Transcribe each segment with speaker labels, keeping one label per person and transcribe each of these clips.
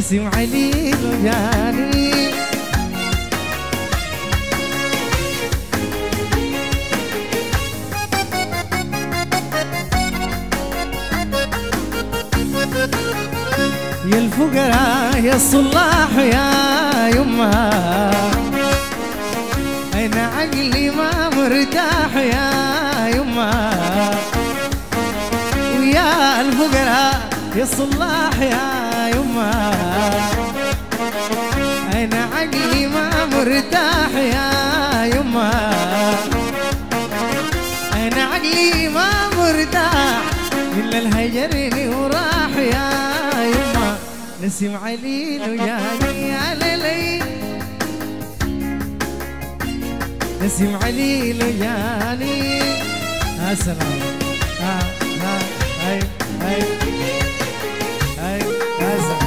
Speaker 1: نسيم عليل وجاني يا الفقراء يا الصلاح يا يما أنا عقلي ما مرتاح يا يما ويا الفقراء يا الصلاح يا يما أنا عقلي ما مرتاح يا يما أنا عقلي ما مرتاح إلا الهجرني وراح يا يما نسيم عليل وجاني على لي نسيم عليل وجاني يا سلام هاي هاي هاي هازا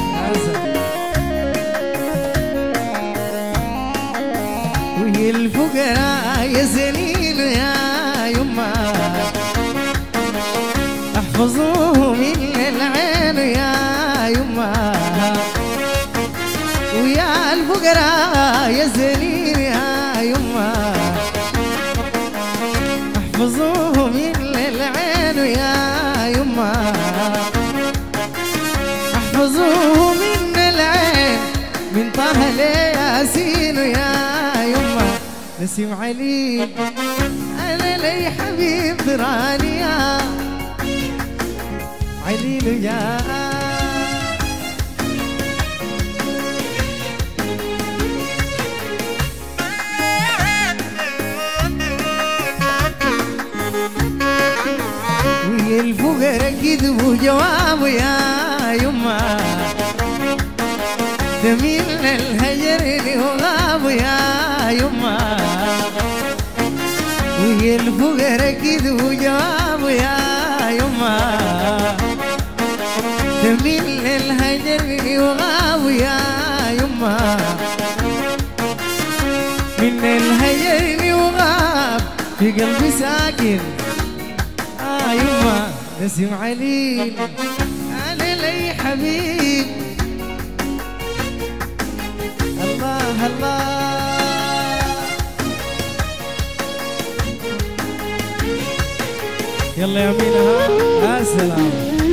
Speaker 1: وهي الفقراء يا زنين يا يما احفظوه من العين يا يما ويا الفقراء يا زنين يا يما احفظوه من العين يا يما احفظوه من العين من طه لياسين يا يما نسيم عليل انا لي حبيب دراني يا عليل يا ويا الفقراء كذبوا جواب يا يما جميل الهجر اللي وغاب يا يما ويا الفقراء كذبوا جواب يا يما جميل الهجر اللي وغاب يا يما من الهجر اللي وغاب في قلبي ساكن يما نسيم عليل أنا لي حبيب الله الله يلا يا مينا يا سلام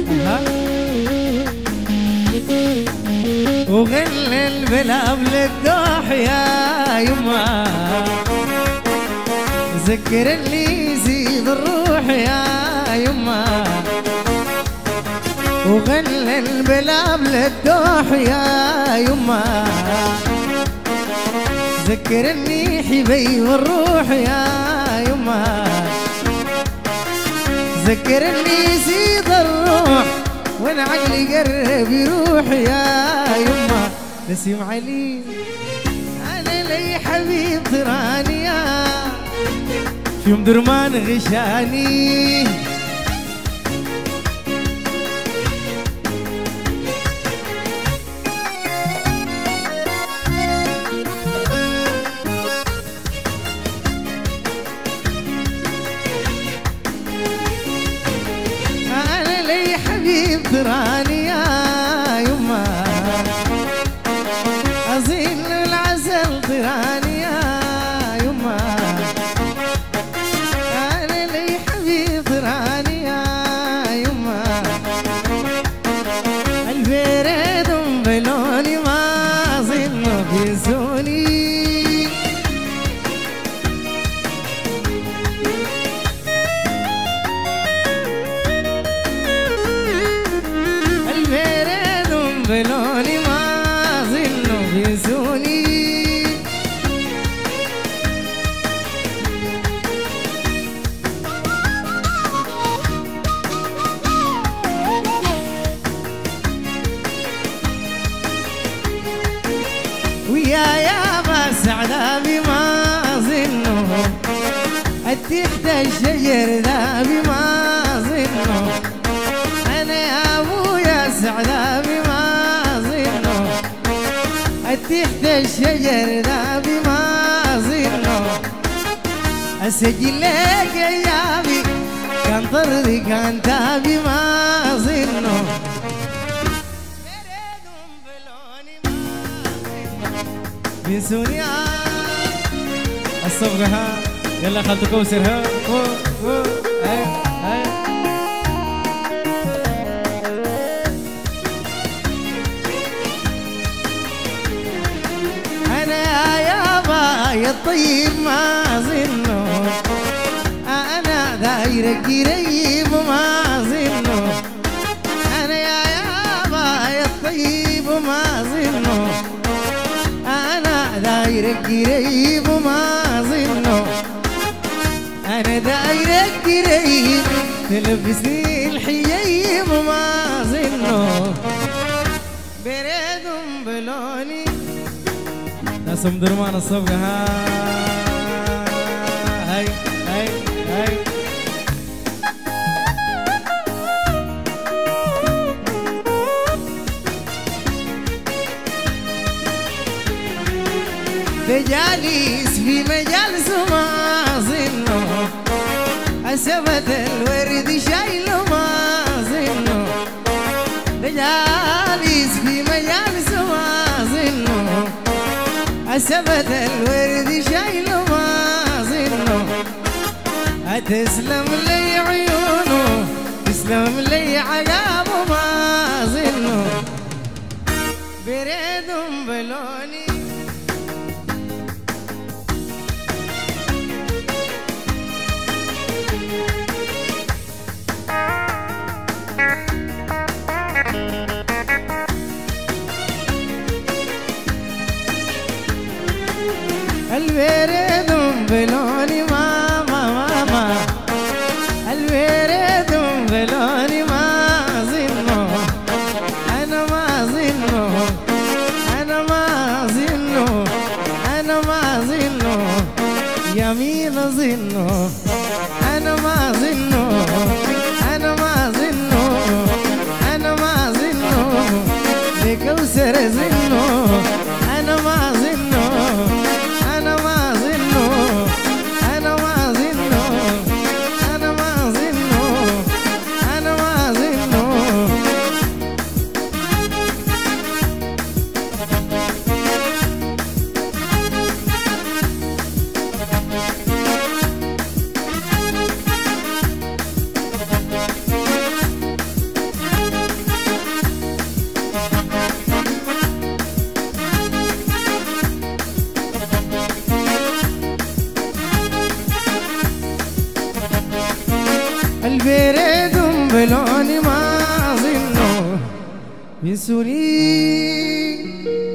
Speaker 1: وغلل البلاب للدوح يا يما ذكر اللي يزيد الروح يا يما وغلل البلاب للدوح يا يما ذكرني حبي والروح يا يما ذكرني يزيد الروح وانا عقلي قرب يروح يا يما نسيم عليل انا لي حبيب ضراني يا في يوم درمان غشاني أنا لي حبيب دراني يا يما أظن العسل دراني يا يما أنا لي حبيب دراني يا يما البرد بلوني ما أظن بيسوني بلوني ما ظنوا بيسوني ويا بس عذابي ما ظنوا التحت الشجر ذابي ما ظنوا أنا يا أبويا سعذابي ما تحت الشجر ذابي ما ظنوا أسجل لك أيامي كان طردي كان تابي ما ظنوا بينسوني الصبغة ها يلا خلطوا كوسر ها هاي هاي أنا يابا يا الطيب ما ظنه أنا داير قريب ما ظنه أنا يابا يا الطيب ما ظنه أنا داير قريب ما ظنه أنا داير قريب تلبسني الحييب ما ظنه بريد بلوني ناس مدرمان الصبغة هاي هاي هاي تجالس في مجالس ما ظنه أسبت الورد شايله ما ظنه تجالس في مجالس ما ظنه أسبت الورد شايله ما ظنه أتسلم لي عيونه تسلم لي عقابه ما ظنه بريد بلوني الورد بلوني ماما الورد بلوني ما ظنه أنا ما ظنه أنا ما ظنه أنا ما ظنه يمين ظنه أنا ما ظنه أنا ما ظنه أنا ما ظنه بكوثر ظنه أنا ما ظنه أنا ما ظنه أنا ما ظنه أنا ما ظنه أنا ما ظنه البريد بلوني ما ظنه بينسوني